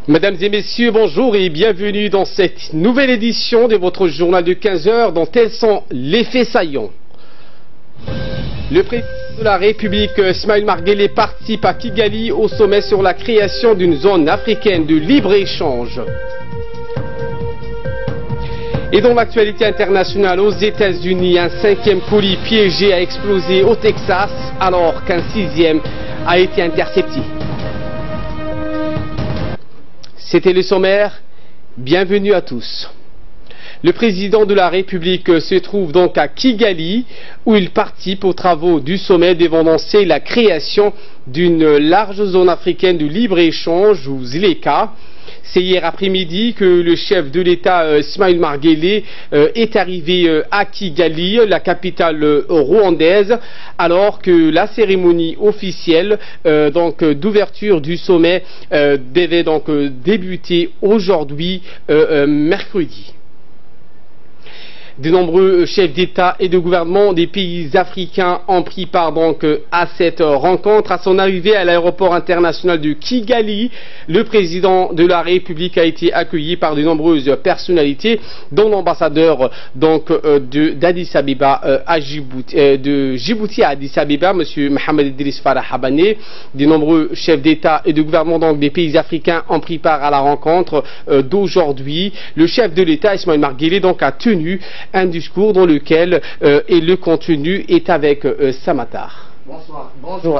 Mesdames et messieurs, bonjour et bienvenue dans cette nouvelle édition de votre journal de 15 heures dont tels sont les faits saillants. Le président de la République, Ismaël Marguerite, participe à Kigali au sommet sur la création d'une zone africaine de libre-échange. Et dans l'actualité internationale, aux États-Unis, un 5e colis piégé a explosé au Texas alors qu'un 6e a été intercepté. C'était le sommaire. Bienvenue à tous. Le président de la République se trouve donc à Kigali où il participe aux travaux du sommet devant lancer la création d'une large zone africaine de libre-échange ou ZLECA. C'est hier après-midi que le chef de l'État Ismaël Marguerite est arrivé à Kigali, la capitale rwandaise, alors que la cérémonie officielle d'ouverture du sommet devait donc débuter aujourd'hui, mercredi. De nombreux chefs d'État et de gouvernement des pays africains ont pris part donc à cette rencontre. À son arrivée à l'aéroport international de Kigali, le président de la République a été accueilli par de nombreuses personnalités, dont l'ambassadeur d'Addis Abeba de Djibouti à Addis Abeba, M. Mohamed Idriss Farah Habane. De nombreux chefs d'État et de gouvernement donc des pays africains ont pris part à la rencontre d'aujourd'hui. Le chef de l'État, Ismaël Marguerite, donc a tenu un discours dans lequel et le contenu est avec Samatar. Bonjour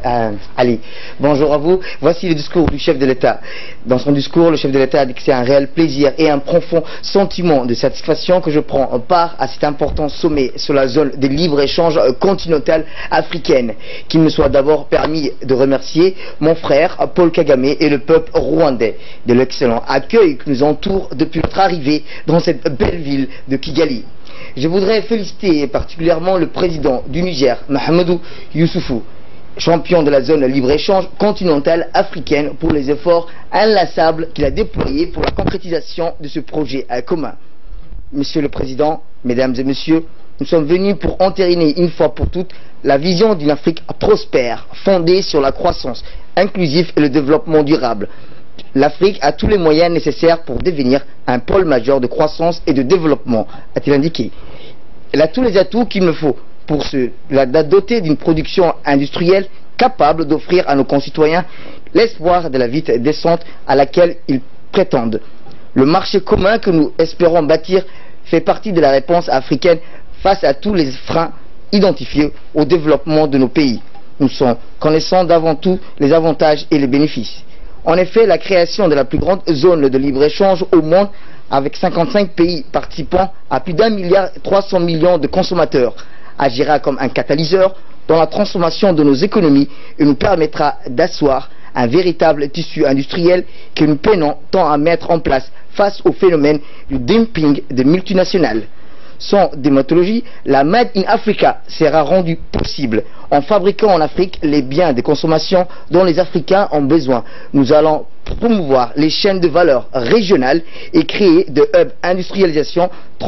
Ali, bonjour à vous. Voici le discours du chef de l'État. Dans son discours, le chef de l'État a dit que c'est un réel plaisir et un profond sentiment de satisfaction que je prends part à cet important sommet sur la zone de libre-échange continentale africaine. Qu'il me soit d'abord permis de remercier mon frère Paul Kagame et le peuple rwandais de l'excellent accueil qui nous entoure depuis notre arrivée dans cette belle ville de Kigali. Je voudrais féliciter particulièrement le président du Niger, Mahamadou Youssoufou, champion de la zone libre-échange continentale africaine, pour les efforts inlassables qu'il a déployés pour la concrétisation de ce projet commun. Monsieur le Président, Mesdames et Messieurs, nous sommes venus pour entériner une fois pour toutes la vision d'une Afrique prospère, fondée sur la croissance inclusive et le développement durable. L'Afrique a tous les moyens nécessaires pour devenir un pôle majeur de croissance et de développement, a-t-il indiqué. Elle a tous les atouts qu'il me faut pour la doter d'une production industrielle capable d'offrir à nos concitoyens l'espoir de la vie décente à laquelle ils prétendent. Le marché commun que nous espérons bâtir fait partie de la réponse africaine face à tous les freins identifiés au développement de nos pays. Nous sommes connaissants d'avant tout les avantages et les bénéfices. En effet, la création de la plus grande zone de libre-échange au monde, avec 55 pays participants à plus d'1,3 milliard de consommateurs, agira comme un catalyseur dans la transformation de nos économies et nous permettra d'asseoir un véritable tissu industriel que nous peinons tant à mettre en place face au phénomène du dumping des multinationales. Sans dématologie, la Made in Africa sera rendue possible en fabriquant en Afrique les biens de consommation dont les Africains ont besoin. Nous allons promouvoir les chaînes de valeur régionales et créer de hubs industrialisation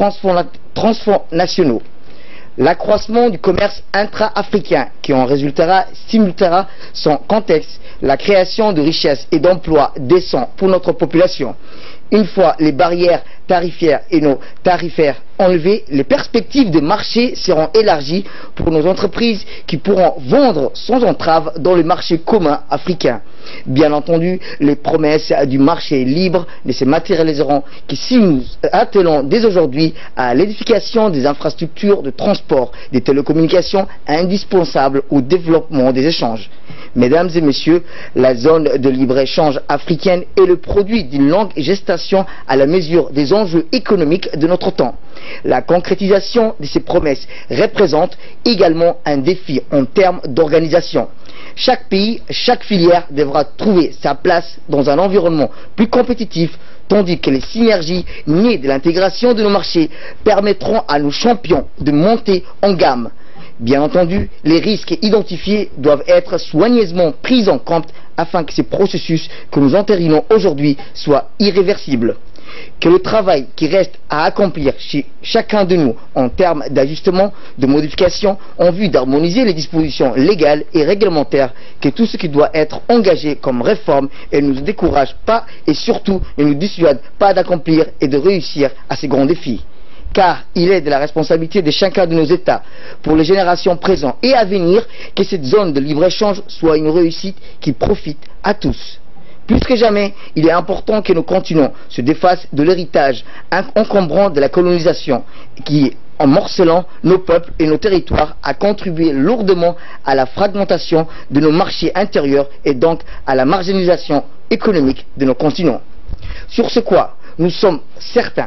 transnationaux. L'accroissement du commerce intra-africain qui en résultera stimulera son contexte, la création de richesses et d'emplois décents pour notre population. Une fois les barrières tarifaires et nos tarifaires enlevées, les perspectives de marché seront élargies pour nos entreprises qui pourront vendre sans entrave dans le marché commun africain. Bien entendu, les promesses du marché libre ne se matérialiseront que si nous attelons dès aujourd'hui à l'édification des infrastructures de transport, des télécommunications indispensables au développement des échanges. Mesdames et messieurs, la zone de libre-échange africaine est le produit d'une longue gestation à la mesure des enjeux économiques de notre temps. La concrétisation de ces promesses représente également un défi en termes d'organisation. Chaque pays, chaque filière devra trouver sa place dans un environnement plus compétitif, tandis que les synergies nées de l'intégration de nos marchés permettront à nos champions de monter en gamme. Bien entendu, les risques identifiés doivent être soigneusement pris en compte afin que ces processus que nous entérinons aujourd'hui soient irréversibles. que le travail qui reste à accomplir chez chacun de nous en termes d'ajustement, de modification, en vue d'harmoniser les dispositions légales et réglementaires, que tout ce qui doit être engagé comme réforme ne nous décourage pas et surtout ne nous dissuade pas d'accomplir et de réussir à ces grands défis. Car il est de la responsabilité de chacun de nos États, pour les générations présentes et à venir, que cette zone de libre-échange soit une réussite qui profite à tous. Plus que jamais, il est important que nos continents se défassent de l'héritage encombrant de la colonisation qui, en morcelant nos peuples et nos territoires, a contribué lourdement à la fragmentation de nos marchés intérieurs et donc à la marginalisation économique de nos continents. Sur ce quoi, nous sommes certains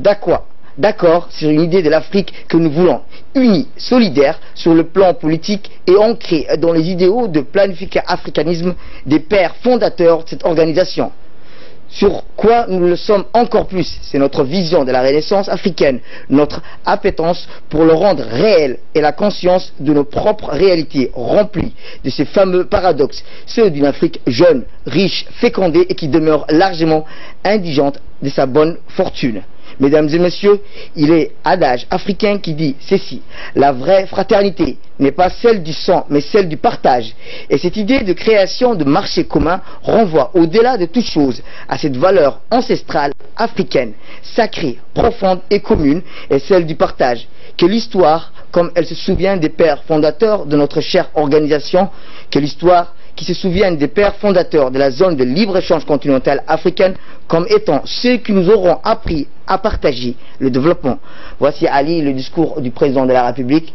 d'accord sur une idée de l'Afrique que nous voulons, unie, solidaire sur le plan politique et ancrée dans les idéaux de planificanisme des pères fondateurs de cette organisation. Sur quoi nous le sommes encore plus, c'est notre vision de la renaissance africaine, notre appétence pour le rendre réel et la conscience de nos propres réalités remplies de ces fameux paradoxes, ceux d'une Afrique jeune, riche, fécondée et qui demeure largement indigente de sa bonne fortune. Mesdames et messieurs, il est adage africain qui dit ceci: la vraie fraternité n'est pas celle du sang, mais celle du partage. Et cette idée de création de marchés communs renvoie au-delà de toute chose à cette valeur ancestrale africaine, sacrée, profonde et commune, et celle du partage, que l'histoire, comme elle se souvient des pères fondateurs de notre chère organisation, que l'histoire qui se souviennent des pères fondateurs de la zone de libre-échange continentale africaine comme étant ceux qui nous auront appris à partager le développement. Voici Ali, le discours du président de la République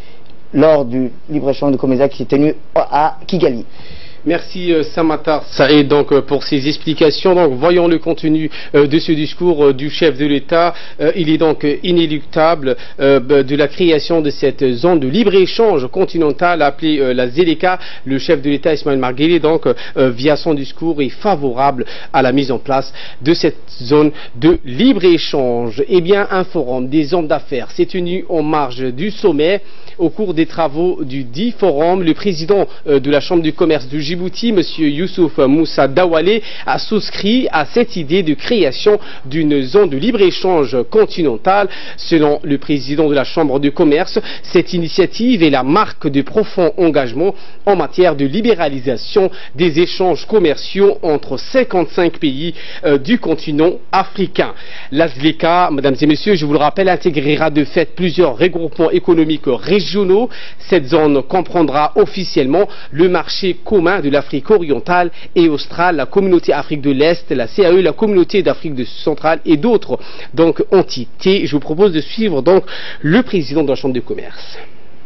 lors du libre-échange de Comesa qui s'est tenu à Kigali. Merci Samatar Saïd donc pour ces explications. Donc voyons le contenu de ce discours du chef de l'État. Il est donc inéluctable de la création de cette zone de libre-échange continentale appelée la ZLECA. Le chef de l'État Ismaël Omar Guelleh donc via son discours est favorable à la mise en place de cette zone de libre-échange. Eh bien, un forum des hommes d'affaires s'est tenu en marge du sommet. Au cours des travaux du dit forum, le président de la Chambre du commerce du Djibouti, M. Youssouf Moussa Dawalé, a souscrit à cette idée de création d'une zone de libre-échange continentale. Selon le président de la Chambre de commerce, cette initiative est la marque de profond engagement en matière de libéralisation des échanges commerciaux entre 55 pays du continent africain. La ZLECA, mesdames et messieurs, je vous le rappelle, intégrera de fait plusieurs regroupements économiques régionaux. Cette zone comprendra officiellement le marché commun de l'Afrique orientale et australe, la communauté Afrique de l'Est, la CAE, la communauté d'Afrique centrale et d'autres donc entités. Je vous propose de suivre donc le président de la Chambre de commerce.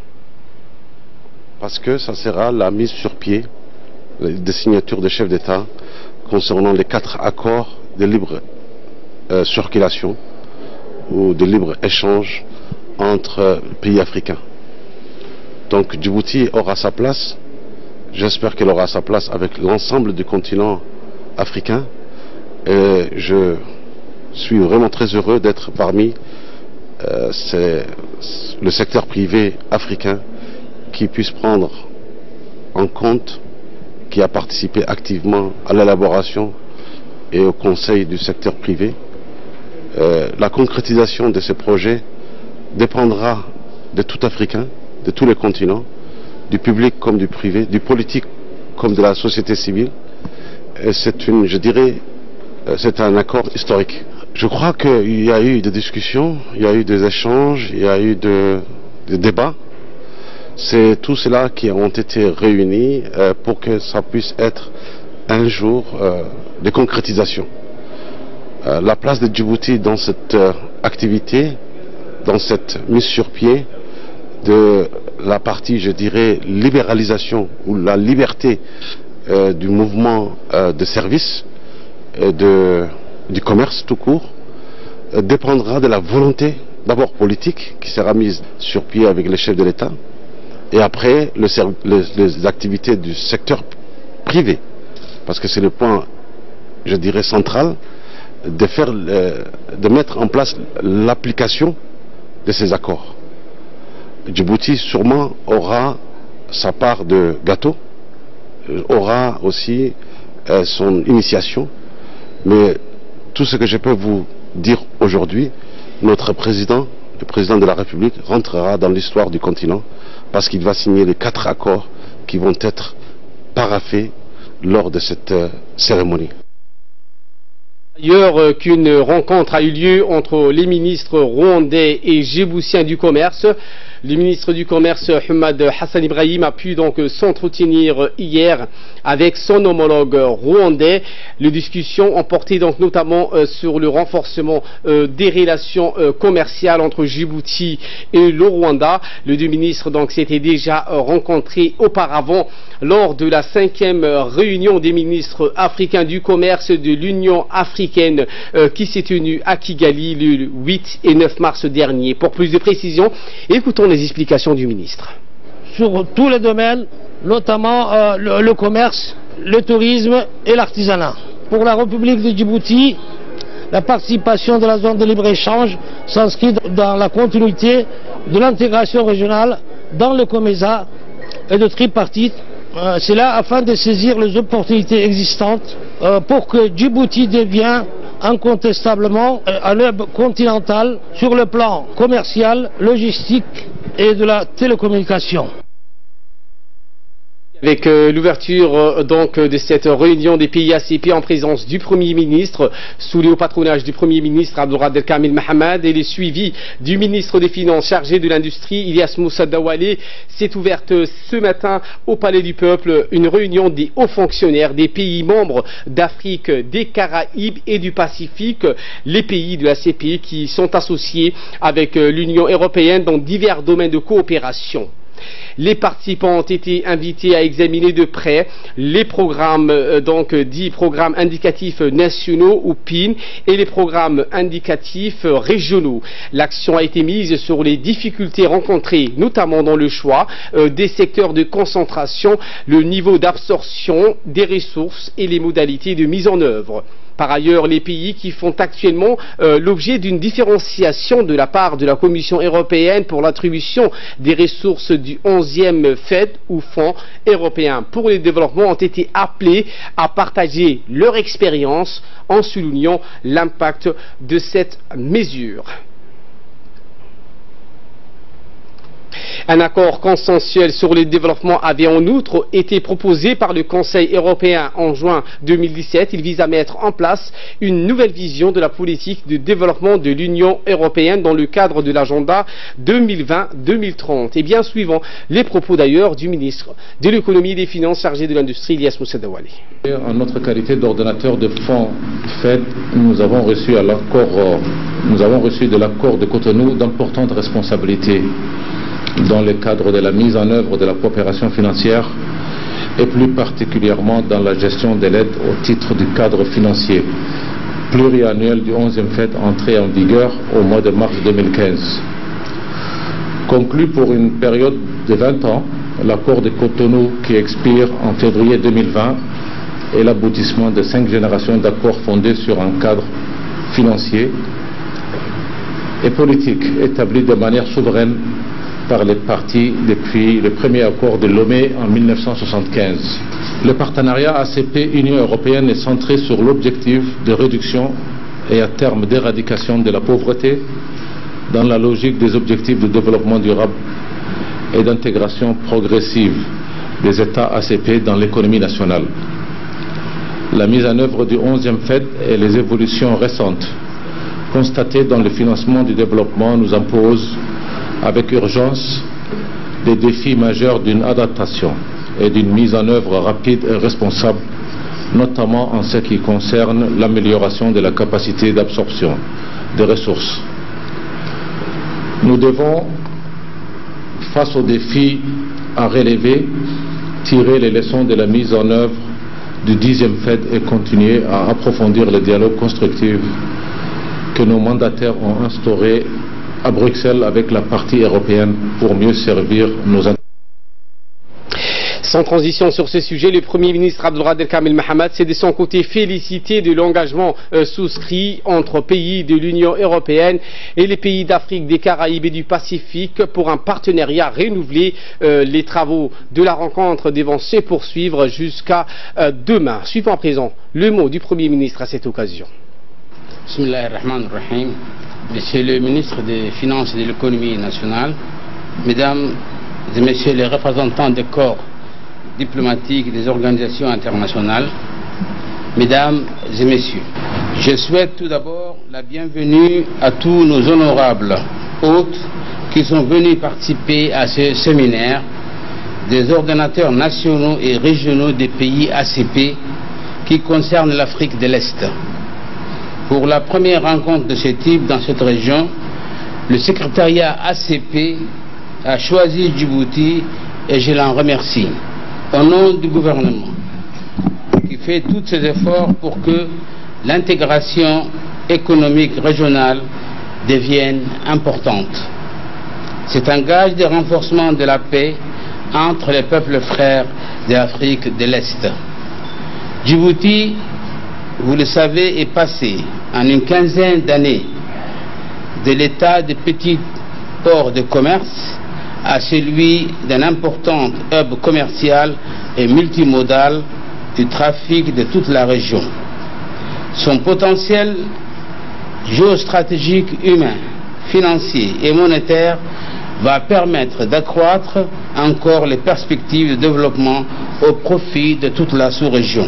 Parce que ça sera la mise sur pied des signatures des chefs d'État concernant les 4 accords de libre circulation ou de libre échange entre pays africains. Donc Djibouti aura sa place, j'espère qu'elle aura sa place avec l'ensemble du continent africain et je suis vraiment très heureux d'être parmi le secteur privé africain qui puisse prendre en compte, qui a participé activement à l'élaboration et au conseil du secteur privé. La concrétisation de ces projets dépendra de tout Africain, de tous les continents, du public comme du privé, du politique comme de la société civile. Et c'est une, je dirais, c'est un accord historique. Je crois qu'il y a eu des discussions, il y a eu des échanges, il y a eu des débats. C'est tout cela qui ont été réunis pour que ça puisse être un jour de concrétisation. La place de Djibouti dans cette activité, dans cette mise sur pied de la partie, je dirais, libéralisation ou la liberté du mouvement de services et du commerce tout court, dépendra de la volonté d'abord politique qui sera mise sur pied avec les chefs de l'État et après les activités du secteur privé, parce que c'est le point, je dirais, central de mettre en place l'application de ces accords. Djibouti sûrement aura sa part de gâteau, aura aussi son initiation, mais tout ce que je peux vous dire aujourd'hui, notre président, le président de la République, rentrera dans l'histoire du continent parce qu'il va signer les 4 accords qui vont être paraphés lors de cette cérémonie. D'ailleurs qu'une rencontre a eu lieu entre les ministres rwandais et djiboutiens du commerce. Le ministre du Commerce, Hamad Hassan Ibrahim, a pu donc s'entretenir hier avec son homologue rwandais. Les discussions ont porté donc notamment sur le renforcement des relations commerciales entre Djibouti et le Rwanda. Les deux ministres donc s'étaient déjà rencontrés auparavant lors de la 5e réunion des ministres africains du commerce de l'Union africaine qui s'est tenue à Kigali le 8 et 9 mars dernier. Pour plus de précisions, écoutons les explications du ministre. Sur tous les domaines, notamment le commerce, le tourisme et l'artisanat. Pour la République de Djibouti, la participation de la zone de libre-échange s'inscrit dans la continuité de l'intégration régionale dans le COMESA et de tripartite. C'est là afin de saisir les opportunités existantes pour que Djibouti devienne incontestablement un hub continental sur le plan commercial, logistique et de la télécommunication. Avec l'ouverture donc de cette réunion des pays ACP en présence du Premier ministre, sous le patronage du Premier ministre Abdelkader Kamil Mahamad et les suivis du ministre des Finances chargé de l'Industrie Ilyas Moussa Dawale, s'est ouverte ce matin au Palais du Peuple une réunion des hauts fonctionnaires des pays membres d'Afrique, des Caraïbes et du Pacifique, les pays de l'ACP qui sont associés avec l'Union européenne dans divers domaines de coopération. Les participants ont été invités à examiner de près les programmes, donc dits programmes indicatifs nationaux ou PIN et les programmes indicatifs régionaux. L'action a été mise sur les difficultés rencontrées, notamment dans le choix des secteurs de concentration, le niveau d'absorption des ressources et les modalités de mise en œuvre. Par ailleurs, les pays qui font actuellement l'objet d'une différenciation de la part de la Commission européenne pour l'attribution des ressources du 11e FED ou Fonds européen pour le développement ont été appelés à partager leur expérience en soulignant l'impact de cette mesure. Un accord consensuel sur le développement avait en outre été proposé par le Conseil européen en juin 2017. Il vise à mettre en place une nouvelle vision de la politique de développement de l'Union européenne dans le cadre de l'agenda 2020-2030. Et bien suivant les propos d'ailleurs du ministre de l'économie et des finances chargé de l'industrie, Ilyas Moussa Dawale. En notre qualité d'ordonnateur de fonds FED, nous avons reçu de l'accord de Cotonou d'importantes responsabilités dans le cadre de la mise en œuvre de la coopération financière et plus particulièrement dans la gestion de l'aide au titre du cadre financier pluriannuel du 11e FED entré en vigueur au mois de mars 2015. Conclu pour une période de 20 ans, l'accord de Cotonou qui expire en février 2020 est l'aboutissement de 5 générations d'accords fondés sur un cadre financier et politique établi de manière souveraine par les parties depuis le premier accord de Lomé en 1975. Le partenariat ACP-Union européenne est centré sur l'objectif de réduction et à terme d'éradication de la pauvreté dans la logique des objectifs de développement durable et d'intégration progressive des États ACP dans l'économie nationale. La mise en œuvre du 11e FED et les évolutions récentes constatées dans le financement du développement nous imposent avec urgence des défis majeurs d'une adaptation et d'une mise en œuvre rapide et responsable, notamment en ce qui concerne l'amélioration de la capacité d'absorption des ressources. Nous devons, face aux défis à relever, tirer les leçons de la mise en œuvre du 10e FED et continuer à approfondir le dialogue constructif que nos mandataires ont instauré à Bruxelles avec la partie européenne pour mieux servir nos intérêts. Sans transition sur ce sujet, le Premier ministre Abdelkader Kamil Mahamad s'est de son côté félicité de l'engagement souscrit entre pays de l'Union européenne et les pays d'Afrique, des Caraïbes et du Pacifique pour un partenariat renouvelé. Les travaux de la rencontre devront se poursuivre jusqu'à demain. Suivons à présent le mot du Premier ministre à cette occasion. Bismillah ar-Rahman ar-Rahim. Monsieur le ministre des Finances et de l'Économie nationale, Mesdames et Messieurs les représentants des corps diplomatiques des organisations internationales, Mesdames et Messieurs, je souhaite tout d'abord la bienvenue à tous nos honorables hôtes qui sont venus participer à ce séminaire des ordonnateurs nationaux et régionaux des pays ACP qui concernent l'Afrique de l'Est. Pour la première rencontre de ce type dans cette région, le secrétariat ACP a choisi Djibouti et je l'en remercie. Au nom du gouvernement qui fait tous ses efforts pour que l'intégration économique régionale devienne importante. C'est un gage de renforcement de la paix entre les peuples frères de l'Afrique de l'Est. Djibouti, vous le savez, est passé en une quinzaine d'années de l'état de petit port de commerce à celui d'un important hub commercial et multimodal du trafic de toute la région. Son potentiel géostratégique, humain, financier et monétaire va permettre d'accroître encore les perspectives de développement au profit de toute la sous-région.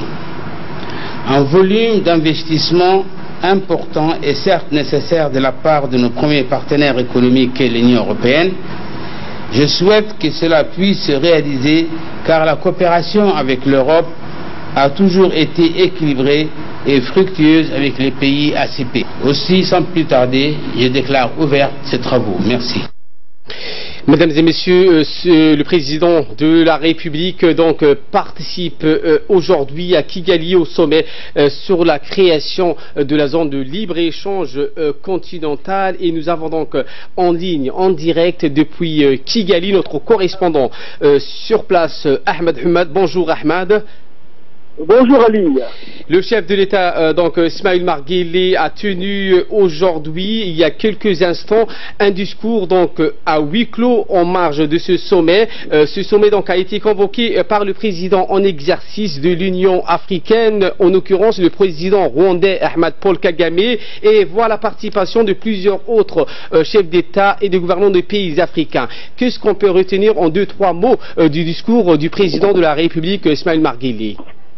Un volume d'investissement important est certes nécessaire de la part de nos premiers partenaires économiques qu'est l'Union européenne. Je souhaite que cela puisse se réaliser car la coopération avec l'Europe a toujours été équilibrée et fructueuse avec les pays ACP. Aussi, sans plus tarder, je déclare ouverts ces travaux. Merci. Mesdames et Messieurs, le président de la République participe aujourd'hui à Kigali au sommet sur la création de la zone de libre-échange continentale et nous avons donc en ligne, en direct depuis Kigali, notre correspondant sur place, Ahmed Hamad. Bonjour Ahmed. Bonjour Ali. Le chef de l'État, Ismaël Marguerite, a tenu aujourd'hui, il y a quelques instants, un discours à huis clos en marge de ce sommet. Ce sommet a été convoqué par le président en exercice de l'Union africaine, en l'occurrence le président rwandais Ahmed Paul Kagame, et voit la participation de plusieurs autres chefs d'État et de gouvernements de pays africains. Qu'est-ce qu'on peut retenir en 2-3 mots du discours du président de la République, Ismaël Marguerite?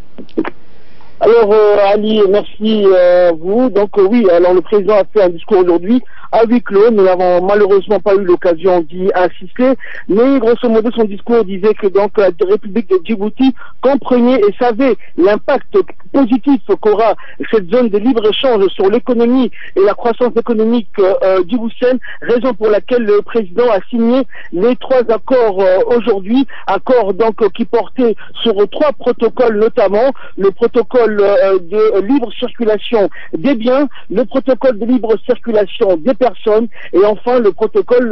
Alors Ali, merci à vous. Donc oui, alors le président a fait un discours aujourd'hui à huis clos. Nous n'avons malheureusement pas eu l'occasion d'y assister, mais grosso modo son discours disait que la République de Djibouti comprenait et savait l'impact positif qu'aura cette zone de libre-échange sur l'économie et la croissance économique djiboutienne, raison pour laquelle le président a signé les 3 accords aujourd'hui, accords qui portaient sur 3 protocoles, notamment le protocole de libre circulation des biens, le protocole de libre circulation des personnes et enfin le protocole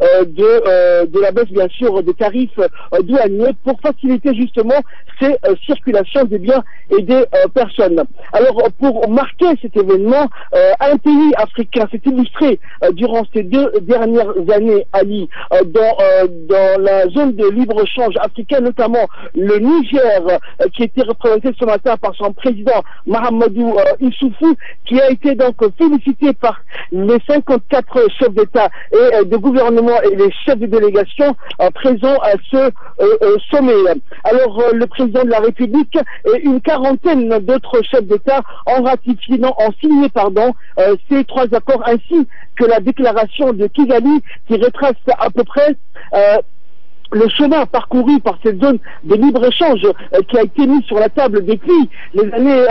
de la baisse bien sûr des tarifs douaniers pour faciliter justement ces circulations des biens et des personnes. Alors pour marquer cet événement, un pays africain s'est illustré durant ces 2 dernières années, Ali, dans la zone de libre-échange africain, notamment le Niger, qui était représenté ce matin par son président Mahamadou Issoufou, qui a été félicité par les 54 chefs d'État et de gouvernement et les chefs de délégation présents à ce sommet. Alors le président de la République et une quarantaine d'autres chefs d'État ont signé ces 3 accords ainsi que la déclaration de Kigali qui retrace à peu près le chemin parcouru par cette zone de libre-échange qui a été mis sur la table depuis les années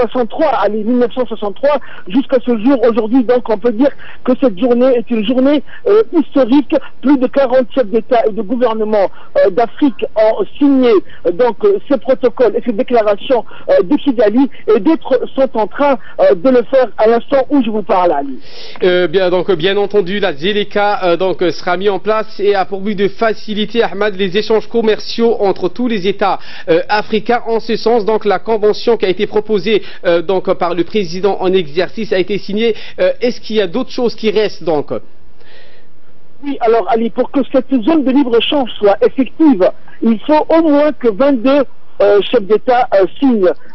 1963 jusqu'à ce jour aujourd'hui. Donc on peut dire que cette journée est une journée historique. Plus de 40 chefs d'État et de gouvernement d'Afrique ont signé ces protocoles et ces déclarations de Kigali et d'autres sont en train de le faire à l'instant où je vous parle, Ali. Bien entendu, la ZLECA sera mise en place et a pour but de faciliter les échanges commerciaux entre tous les États africains. En ce sens, la convention qui a été proposée par le président en exercice a été signée. Est-ce qu'il y a d'autres choses qui restent Oui, alors Ali, pour que cette zone de libre-échange soit effective, il faut au moins que 22 chefs d'État signent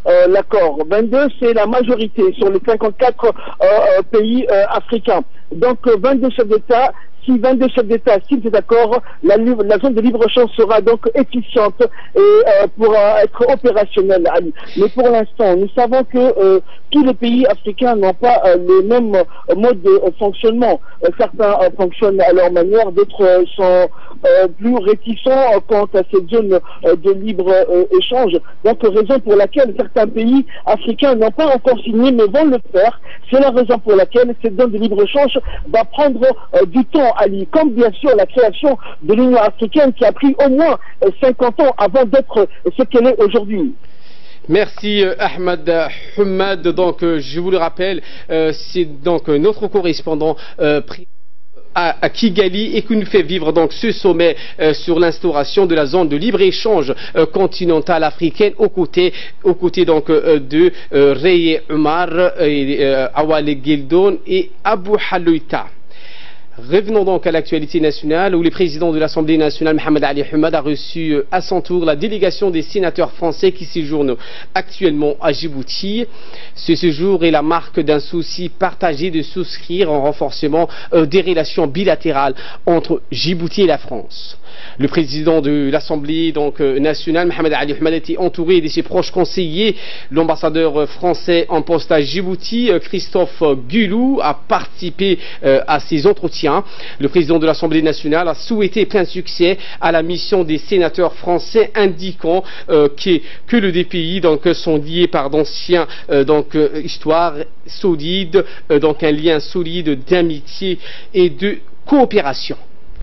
l'accord. 22, c'est la majorité sur les 54 pays africains. Donc 22 chefs d'État. Si 22 chefs d'État signent cet accord, la zone de libre-échange sera donc efficiente et pourra être opérationnelle. Mais pour l'instant, nous savons que tous les pays africains n'ont pas les mêmes modes de fonctionnement. Certains fonctionnent à leur manière, d'autres sont plus réticents quant à cette zone de libre-échange. Donc, raison pour laquelle certains pays africains n'ont pas encore signé, mais vont le faire. C'est la raison pour laquelle cette zone de libre-échange va prendre du temps, Ali, comme bien sûr la création de l'Union africaine qui a pris au moins 50 ans avant d'être ce qu'elle est aujourd'hui. Merci Ahmed Hamad. Donc je vous le rappelle, c'est donc notre correspondant à Kigali et qui nous fait vivre donc ce sommet sur l'instauration de la zone de libre-échange continentale africaine aux côtés donc de Reye Omar, Awale Geldon et Abou Haloita. Revenons donc à l'actualité nationale où le président de l'Assemblée nationale, Mohamed Ali Hamad, a reçu à son tour la délégation des sénateurs français qui séjournent actuellement à Djibouti. Ce séjour est la marque d'un souci partagé de souscrire un renforcement des relations bilatérales entre Djibouti et la France. Le président de l'Assemblée nationale, Mohamed Ali Hamad, était entouré de ses proches conseillers. L'ambassadeur français en poste à Djibouti, Christophe Gulou, a participé à ces entretiens. Le président de l'Assemblée nationale a souhaité plein succès à la mission des sénateurs français, indiquant que les deux pays sont liés par d'anciens histoires solides, donc un lien solide d'amitié et de coopération.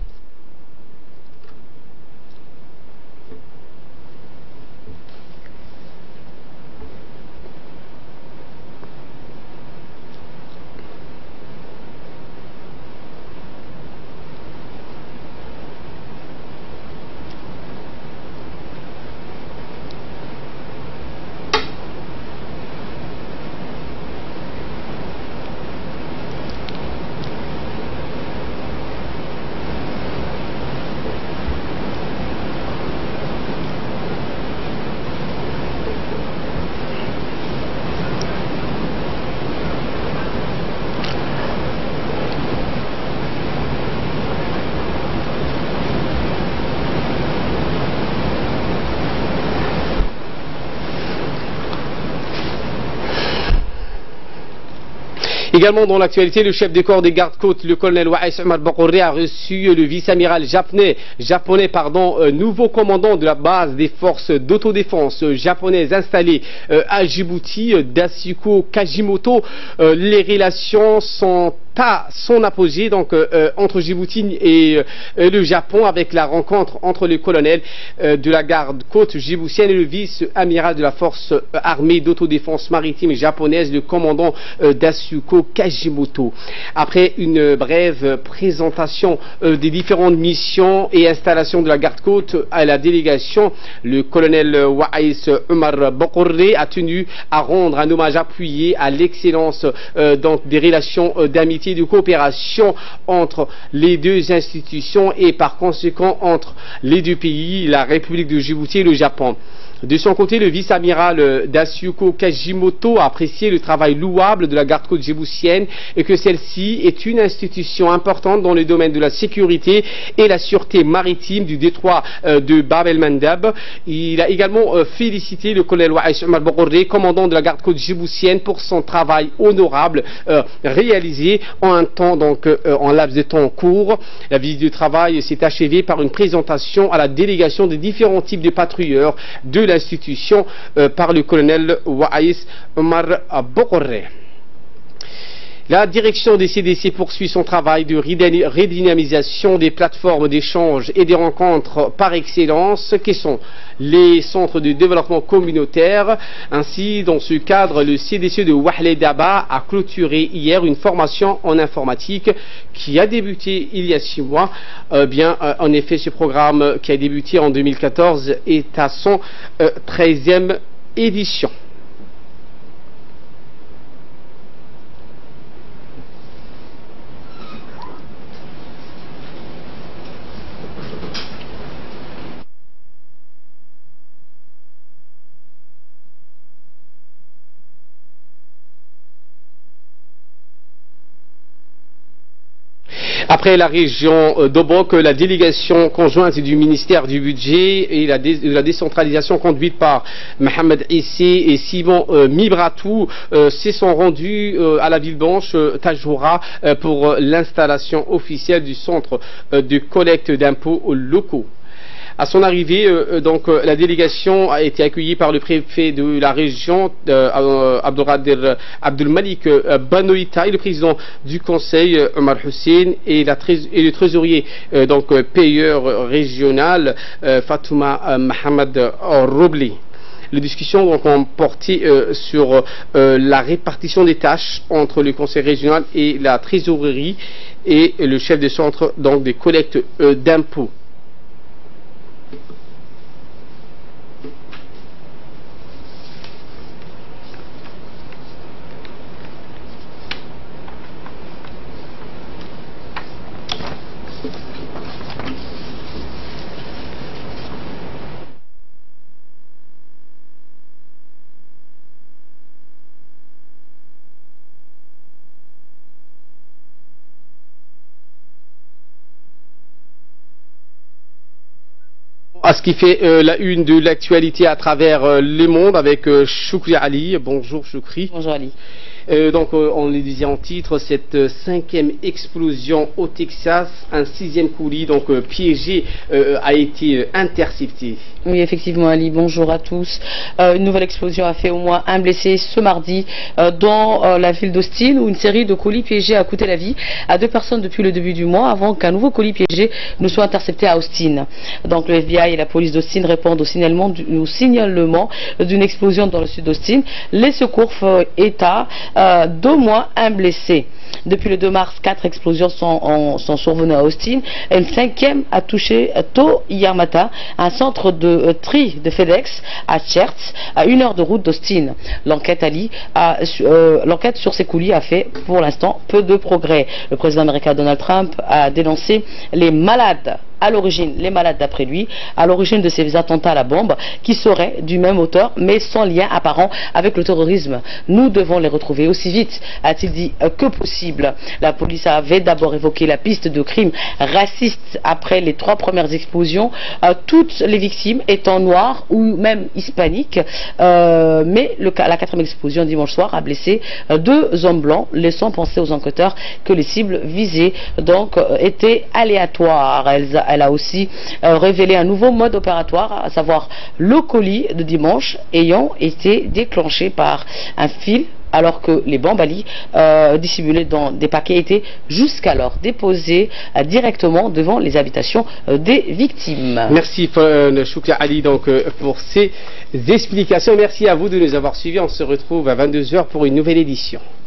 Également dans l'actualité, le chef des corps des gardes-côtes, le colonel Waïs Omar Bokoré, a reçu le vice-amiral japonais, nouveau commandant de la base des forces d'autodéfense japonaises installées à Djibouti, Dasuko Kajimoto. Les relations sont à son apogée entre Djibouti et le Japon, avec la rencontre entre le colonel de la garde-côte djiboutienne et le vice-amiral de la force armée d'autodéfense maritime japonaise, le commandant Dasuko Kajimoto. Après une brève présentation des différentes missions et installations de la garde-côte à la délégation, le colonel Waïs Omar Bokoré a tenu à rendre un hommage appuyé à l'excellence des relations d'amitié et de coopération entre les deux institutions et par conséquent entre les deux pays, la République de Djibouti et le Japon. De son côté, le vice-amiral Dasuko Kajimoto a apprécié le travail louable de la garde-côte djiboutienne et que celle-ci est une institution importante dans le domaine de la sécurité et la sûreté maritime du détroit de Bab el-Mandab. Il a également félicité le colonel Waïs Omar Bokoré, commandant de la garde-côte djiboutienne, pour son travail honorable réalisé en en laps de temps court. La visite de travail s'est achevée par une présentation à la délégation des différents types de patrouilleurs de l'institution par le colonel Waïs Omar Bokoré. La direction des CDC poursuit son travail de redynamisation des plateformes d'échange et des rencontres par excellence qui sont les centres de développement communautaire. Ainsi, dans ce cadre, le CDC de Wahle Daba a clôturé hier une formation en informatique qui a débuté il y a 6 mois. En effet, ce programme qui a débuté en 2014 est à son 13e édition. Après la région d'Obok, la délégation conjointe du ministère du Budget et de la décentralisation conduite par Mohamed Issé et Simon Mibratou se sont rendus à la ville blanche Tajoura pour l'installation officielle du centre de collecte d'impôts locaux. À son arrivée, la délégation a été accueillie par le préfet de la région, Abdelmalik Banoïta, et le président du conseil, Omar Hussein, et le trésorier payeur régional, Fatouma Mohamed Robli. Les discussions ont porté sur la répartition des tâches entre le conseil régional et la trésorerie et le chef de centre des collectes d'impôts. À ce qui fait la une de l'actualité à travers le monde avec Choukri Ali. Bonjour Choukri. Bonjour Ali. On le disait en titre, cette 5e explosion au Texas, un 6e colis piégé a été intercepté. Oui, effectivement Ali, bonjour à tous. Une nouvelle explosion a fait au moins un blessé ce mardi dans la ville d'Austin, où une série de colis piégés a coûté la vie à 2 personnes depuis le début du mois, avant qu'un nouveau colis piégé ne soit intercepté à Austin. Donc le FBI et la police d'Austin répondent au signalement d'une explosion dans le sud d'Austin. Les secours font état d'au moins un blessé. Depuis le 2 mars, 4 explosions sont survenues à Austin et une 5e a touché tôt hier matin un centre de tri de FedEx à Cherts, à 1 heure de route d'Austin. L'enquête sur ces colis a fait pour l'instant peu de progrès. Le président américain Donald Trump a dénoncé les malades d'après lui, à l'origine de ces attentats à la bombe, qui seraient du même auteur, mais sans lien apparent avec le terrorisme. Nous devons les retrouver aussi vite, a-t-il dit, que possible. La police avait d'abord évoqué la piste de crimes racistes après les 3 premières explosions, toutes les victimes étant noires ou même hispaniques, mais la 4e explosion dimanche soir a blessé 2 hommes blancs, laissant penser aux enquêteurs que les cibles visées étaient aléatoires. Elle a aussi révélé un nouveau mode opératoire, à savoir le colis de dimanche ayant été déclenché par un fil, alors que les bambali dissimulés dans des paquets étaient jusqu'alors déposés directement devant les habitations des victimes. Merci Choukri Ali pour ces explications. Merci à vous de nous avoir suivis. On se retrouve à 22 h pour une nouvelle édition.